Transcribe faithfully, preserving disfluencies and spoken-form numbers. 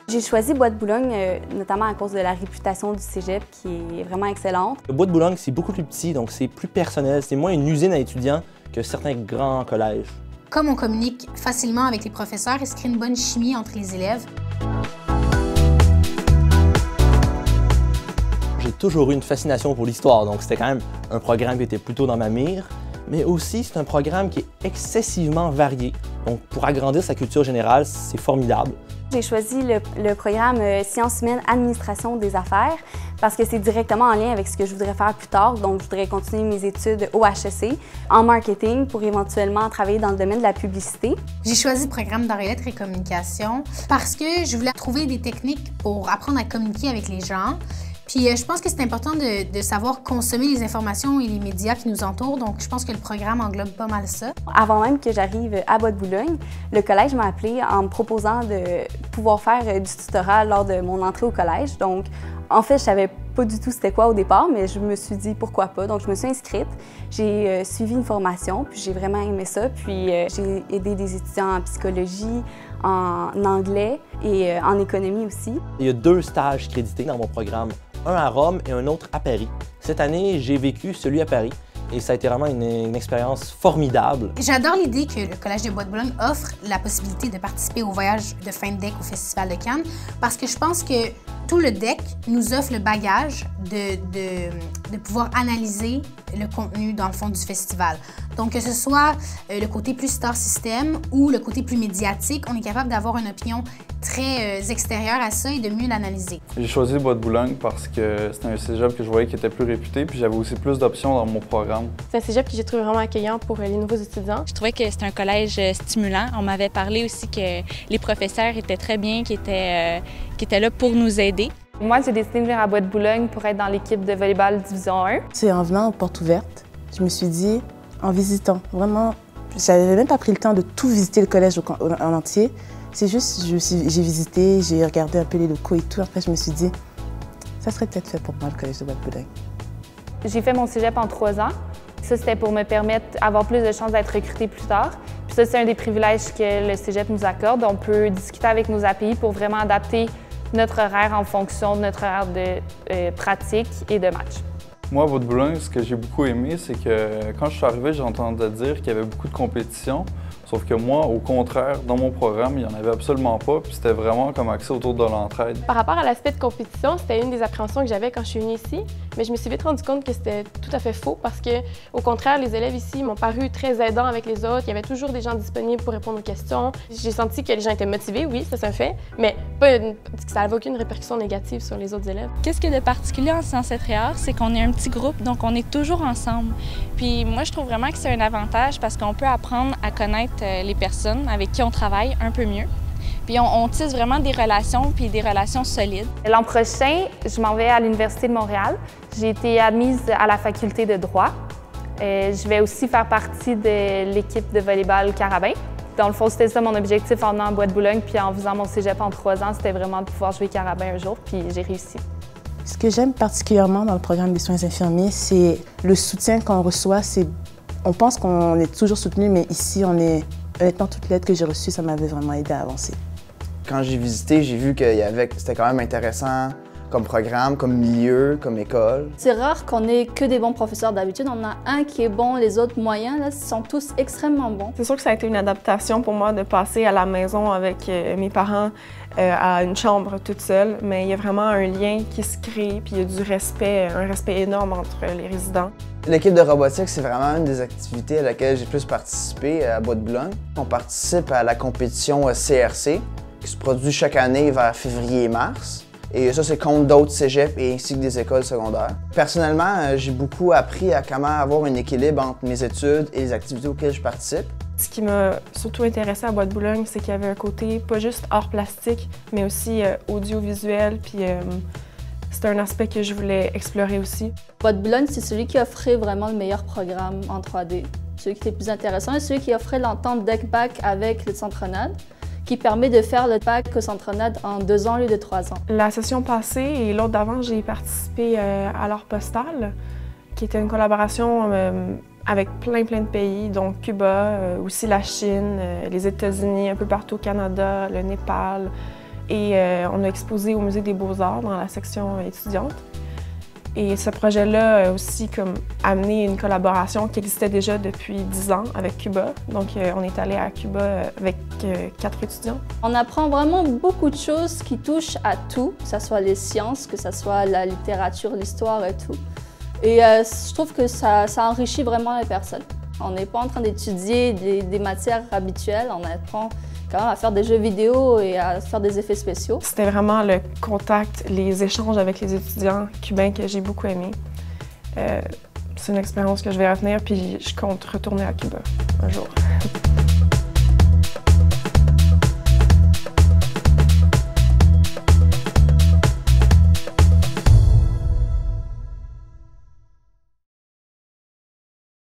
J'ai choisi Bois de Boulogne, euh, notamment à cause de la réputation du cégep qui est vraiment excellente. Le Bois de Boulogne, c'est beaucoup plus petit, donc c'est plus personnel. C'est moins une usine à étudiants que certains grands collèges. Comme on communique facilement avec les professeurs, il se crée une bonne chimie entre les élèves. J'ai toujours eu une fascination pour l'histoire, donc c'était quand même un programme qui était plutôt dans ma mire. Mais aussi, c'est un programme qui est excessivement varié. Donc, pour agrandir sa culture générale, c'est formidable. J'ai choisi le, le programme euh, Sciences humaines, administration des affaires parce que c'est directement en lien avec ce que je voudrais faire plus tard. Donc, je voudrais continuer mes études au H E C en marketing pour éventuellement travailler dans le domaine de la publicité. J'ai choisi le programme d'arts et lettres et communication parce que je voulais trouver des techniques pour apprendre à communiquer avec les gens. Puis euh, je pense que c'est important de, de savoir consommer les informations et les médias qui nous entourent, donc je pense que le programme englobe pas mal ça. Avant même que j'arrive à Bois de Boulogne, le collège m'a appelé en me proposant de pouvoir faire euh, du tutorat lors de mon entrée au collège. Donc, en fait, je savais pas du tout c'était quoi au départ, mais je me suis dit pourquoi pas. Donc, je me suis inscrite, j'ai euh, suivi une formation, puis j'ai vraiment aimé ça. Puis euh, j'ai aidé des étudiants en psychologie, en anglais et euh, en économie aussi. Il y a deux stages crédités dans mon programme, un à Rome et un autre à Paris. Cette année, j'ai vécu celui à Paris et ça a été vraiment une, une expérience formidable. J'adore l'idée que le Collège de Bois de Boulogne offre la possibilité de participer au voyage de fin de D E C au Festival de Cannes parce que je pense que tout le D E C nous offre le bagage de, de, de pouvoir analyser le contenu dans le fond du festival. Donc que ce soit euh, le côté plus star system ou le côté plus médiatique, on est capable d'avoir une opinion très euh, extérieure à ça et de mieux l'analyser. J'ai choisi Bois de Boulogne parce que c'était un cégep que je voyais qui était plus réputé, puis j'avais aussi plus d'options dans mon programme. C'est un cégep que j'ai trouvé vraiment accueillant pour les nouveaux étudiants. Je trouvais que c'était un collège stimulant. On m'avait parlé aussi que les professeurs étaient très bien, qui étaient, euh, qui étaient là pour nous aider. Moi, j'ai décidé de venir à Bois de Boulogne pour être dans l'équipe de volleyball Division un. C'est en venant aux portes ouvertes, je me suis dit, en visitant, vraiment, j'avais même pas pris le temps de tout visiter le collège en entier. C'est juste, j'ai visité, j'ai regardé un peu les locaux et tout. Après, je me suis dit, ça serait peut-être fait pour moi, le collège de Bois de Boulogne. J'ai fait mon cégep en trois ans. Ça, c'était pour me permettre d'avoir plus de chances d'être recrutée plus tard. Puis ça, c'est un des privilèges que le cégep nous accorde. On peut discuter avec nos A P I pour vraiment adapter notre horaire en fonction de notre horaire de euh, pratique et de match. Moi, à Bois de Boulogne, ce que j'ai beaucoup aimé, c'est que quand je suis arrivé, j'entendais dire qu'il y avait beaucoup de compétition. Sauf que moi, au contraire, dans mon programme, il n'y en avait absolument pas, puis c'était vraiment comme axé autour de l'entraide. Par rapport à l'aspect de compétition, c'était une des appréhensions que j'avais quand je suis venue ici, mais je me suis vite rendu compte que c'était tout à fait faux parce que, au contraire, les élèves ici m'ont paru très aidants avec les autres. Il y avait toujours des gens disponibles pour répondre aux questions. J'ai senti que les gens étaient motivés, oui, ça c'est un fait, mais pas une, ça n'avait aucune répercussion négative sur les autres élèves. Qu'est-ce qu'il y a de particulier en Sciences et Arts, c'est qu'on est un petit groupe, donc on est toujours ensemble. Puis moi, je trouve vraiment que c'est un avantage parce qu'on peut apprendre à connaître les personnes avec qui on travaille un peu mieux. Puis on, on tisse vraiment des relations, puis des relations solides. L'an prochain, je m'en vais à l'Université de Montréal. J'ai été admise à la faculté de droit. Euh, je vais aussi faire partie de l'équipe de volleyball Carabin. Dans le fond, c'était ça mon objectif en venant à Bois de Boulogne, puis en faisant mon cégep en trois ans, c'était vraiment de pouvoir jouer Carabin un jour, puis j'ai réussi. Ce que j'aime particulièrement dans le programme des soins infirmiers, c'est le soutien qu'on reçoit. On pense qu'on est toujours soutenu, mais ici, on est... Honnêtement, toute l'aide que j'ai reçue, ça m'avait vraiment aidé à avancer. Quand j'ai visité, j'ai vu que c'était quand même intéressant comme programme, comme milieu, comme école. C'est rare qu'on ait que des bons professeurs. D'habitude, on a un qui est bon, les autres moyens, là, sont tous extrêmement bons. C'est sûr que ça a été une adaptation pour moi de passer à la maison avec euh, mes parents euh, à une chambre toute seule, mais il y a vraiment un lien qui se crée, puis il y a du respect, un respect énorme entre les résidents. L'équipe de robotique, c'est vraiment une des activités à laquelle j'ai plus participé à Bois de Boulogne. On participe à la compétition C R C, qui se produit chaque année vers février et mars. Et ça, c'est contre d'autres cégeps et ainsi que des écoles secondaires. Personnellement, j'ai beaucoup appris à comment avoir un équilibre entre mes études et les activités auxquelles je participe. Ce qui m'a surtout intéressé à Bois de Boulogne, c'est qu'il y avait un côté pas juste art plastique, mais aussi euh, audiovisuel, puis euh, c'était un aspect que je voulais explorer aussi. Bois de Boulogne, c'est celui qui offrait vraiment le meilleur programme en trois D. Celui qui était le plus intéressant et celui qui offrait l'entente D E C bac avec le Centre-Nade, qui permet de faire le bac au Centre-Nade en deux ans au lieu de trois ans. La session passée et l'autre d'avant, j'ai participé euh, à l'Art postal, qui était une collaboration euh, avec plein plein de pays, donc Cuba, euh, aussi la Chine, euh, les États-Unis, un peu partout au Canada, le Népal, et euh, on a exposé au Musée des Beaux-Arts dans la section étudiante. Et ce projet-là a aussi comme, amené une collaboration qui existait déjà depuis dix ans avec Cuba. Donc, euh, on est allé à Cuba avec euh, quatre étudiants. On apprend vraiment beaucoup de choses qui touchent à tout, que ce soit les sciences, que ce soit la littérature, l'histoire et tout. Et euh, je trouve que ça, ça enrichit vraiment les personnes. On n'est pas en train d'étudier des, des matières habituelles, on apprend quand même à faire des jeux vidéo et à faire des effets spéciaux. C'était vraiment le contact, les échanges avec les étudiants cubains que j'ai beaucoup aimé. Euh, c'est une expérience que je vais retenir, puis je compte retourner à Cuba un jour.